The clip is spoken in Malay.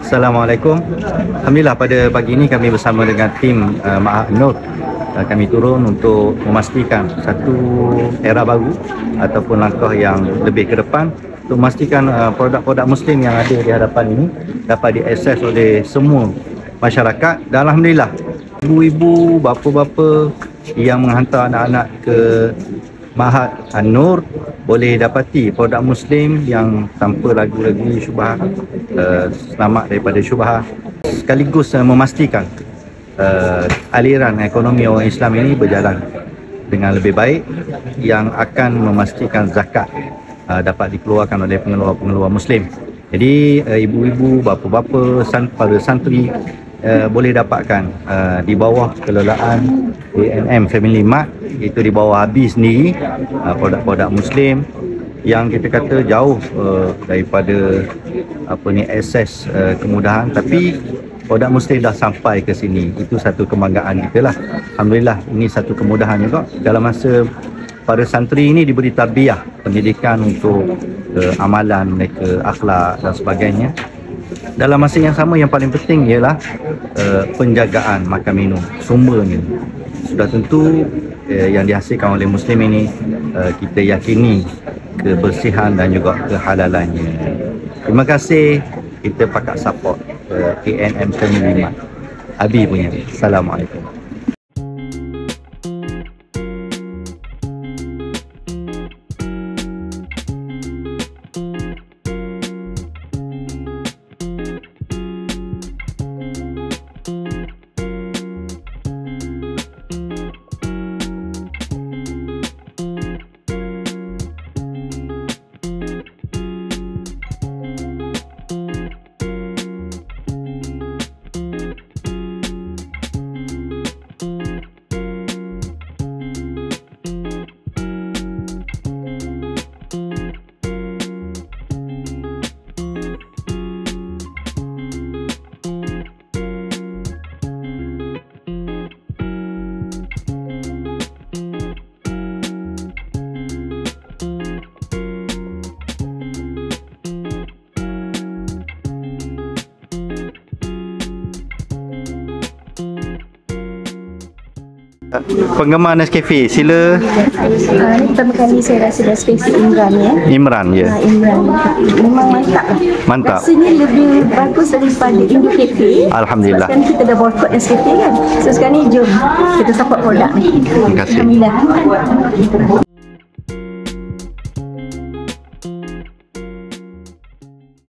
Assalamualaikum. Alhamdulillah pada pagi ini kami bersama dengan tim Ma'had An-Nur kami turun untuk memastikan satu era baru ataupun langkah yang lebih ke depan untuk memastikan produk-produk Muslim yang ada di hadapan ini dapat diakses oleh semua masyarakat. Dan Alhamdulillah, ibu-ibu, bapa-bapa yang menghantar anak-anak ke Ma'had An-Nur boleh dapati produk Muslim yang tanpa ragu-ragu syubhat, selamat daripada syubhat, sekaligus memastikan aliran ekonomi orang Islam ini berjalan dengan lebih baik, yang akan memastikan zakat dapat dikeluarkan oleh pengeluar-pengeluar Muslim. Jadi ibu-ibu, bapa-bapa, para santri boleh dapatkan di bawah kelolaan A&M Family Mart, itu di bawah Abi sendiri, produk-produk Muslim yang kita kata jauh daripada akses kemudahan, tapi produk Muslim dah sampai ke sini. Itu satu kebanggaan kita lah. Alhamdulillah, ini satu kemudahan juga dalam masa para santri ini diberi tarbiyah, pendidikan untuk amalan mereka, akhlak dan sebagainya. Dalam masa yang sama, yang paling penting ialah penjagaan makan minum. Sumbernya sudah tentu yang dihasilkan oleh Muslim ini kita yakini kebersihan dan juga kehalalannya. Terima kasih, kita pakat support A&M Family Mart, Abi punya. Assalamualaikum. Penggemar Nescafe, sila. Pertama kali saya rasa Nescafe Imran ya. Imran, ya. Imran memang mantap. Mantap. Rasanya lebih bagus daripada Indo Cafe. Alhamdulillah. Sekarang kita dah boycott Nescafe kan. So sekarang ni jom kita support produk ni. Terima kasih. Alhamdulillah.